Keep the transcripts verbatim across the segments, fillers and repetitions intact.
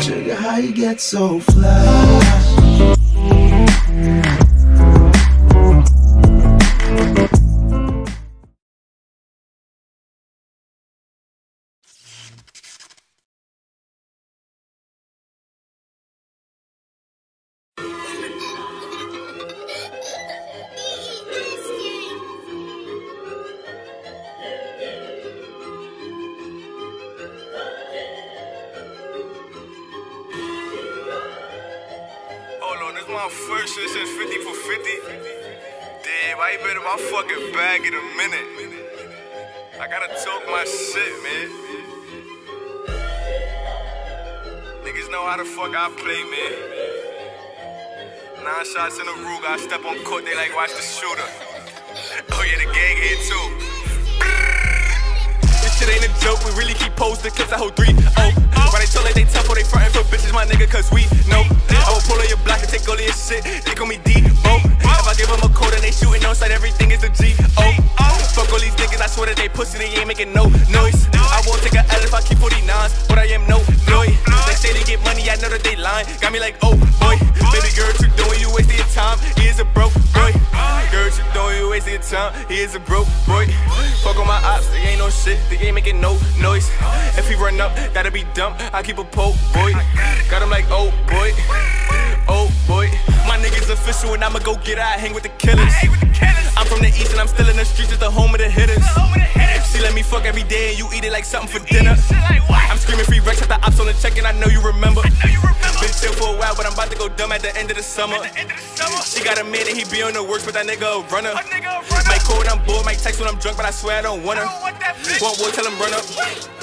Sugar, how you get so fly? My first shit since fifty for fifty. Damn, I ain't been in my fucking bag in a minute. I gotta talk my shit, man. Niggas know how the fuck I play, man. Nine shots in a Ruger, I step on court, they like watch the shooter. Oh yeah, the gang here too. This shit ain't a joke, we really keep posting clips, I hold three. Oh, why they tell like they tough or they frontin' for bitches, my nigga, cause we know. I will pull on your block and take all of your shit, they call me D-Bo. If I give them a code and they shootin' on sight, everything is a G O. Fuck all these niggas, I swear that they pussy, they ain't making no noise. I won't take a L if I keep forty-nines, but I am no Floyd. They say they get money, I know that they lying, got me like, oh boy. Baby girl, what you doing, you wasting your time, he is a broke boy. Girl, what you doing, you wasting your time, he is a broke boy. Fuck on my ops, they ain't no shit, they ain't making no noise. If he run up, that'll be dumb, I keep a poke, boy. Got him like, oh boy, oh boy. My niggas official and I'ma go get her, I hang with the killers. I'm from the east and I'm still in the streets, it's the home of the hitters. She let me fuck every day and you eat it like something for dinner. I'm screaming free Rex at the ops on the check and I know you remember. Been chill for a while but I'm about to go dumb at the end of the summer. She got a man and he be on the works but that nigga a runner. Might call when I'm bored, might text when I'm drunk but I swear I don't want her. Want war, tell him run up.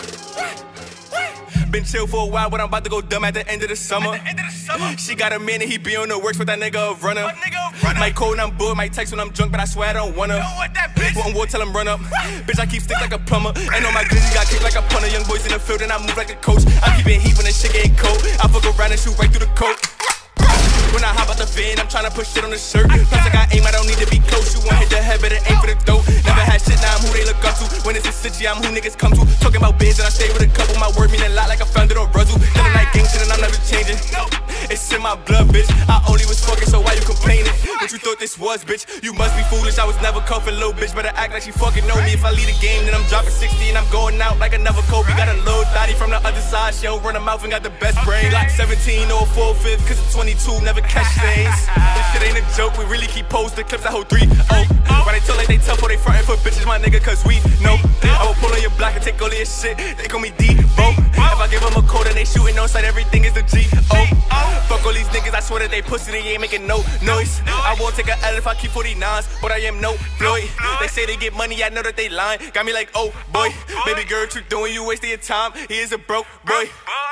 Been chill for a while, but I'm about to go dumb at the end of the summer. She got a man and he be on the works, but that nigga a runner. Might call when I'm bored, might text when I'm drunk, but I swear I don't wanna. Want war, tell him run up. Bitch, I keep stick like a plumber. And on my glizzy got kicked like a punter. Young boys in the field and I move like a coach. I keep it heat when the shit get cold. I fuck around and shoot right through the coat. When I hop out the van, I'm tryna put shit on the shirt. Plus I got aim, I don't need to be close. You want hit the head, better aim for the dough. Never had shit, now I'm who they look up to. When it's a city, I'm who niggas come to. Talking about bands and I stay with a couple. My word mean a lot like I found it on Ruzzle. Feeling like gang shit and I'm never changing. It's in my blood, bitch. I only was fucking, so why you complaining? What you thought this was, bitch? You must be foolish, I was never cuffing, little bitch. Better act like she fucking know me. If I lead a game, then I'm dropping sixty and I'm going out like another Kobe. Got a little thotty from the other side, she don't run her mouth and got the best brain. Like seventeen or four fifth, cause it's twenty-two, never catch things. This shit ain't a joke, we really keep posting clips, I hold three. Oh, why they tell like they tough or they frontin' for bitches, my nigga, cause we know. I will pull on your block and take all of your shit, they call me D-Bo. If I give them a code and they shootin' on sight, everything is a G O. Fuck all these niggas, I swear that they pussy, they ain't making no noise. I won't take a L if I keep forty-nines, but I am no Floyd. They say they get money, I know that they lying, got me like, oh boy. Baby girl, what you doing, you wasting your time, he is a broke boy.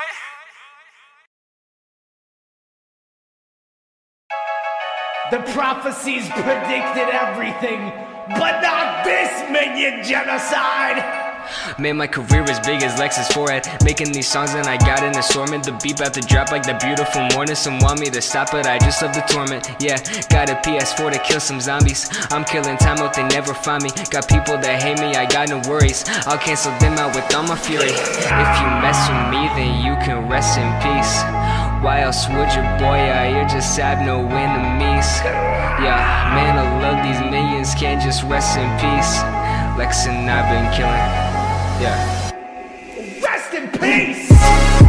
The prophecies predicted everything, but not this minion genocide! Man, my career as big as Lexus forehead. Making these songs and I got an assortment. The beat about to drop like that beautiful morning. Some want me to stop it, I just love the torment. Yeah, got a P S four to kill some zombies. I'm killing time out, they never find me. Got people that hate me, I got no worries. I'll cancel them out with all my fury. If you mess with me, then you can rest in peace. Why else would you, boy? I just have no enemies. Yeah, man, I love these millions, can't just rest in peace. Lex and I've been killing. Yeah. Rest in peace!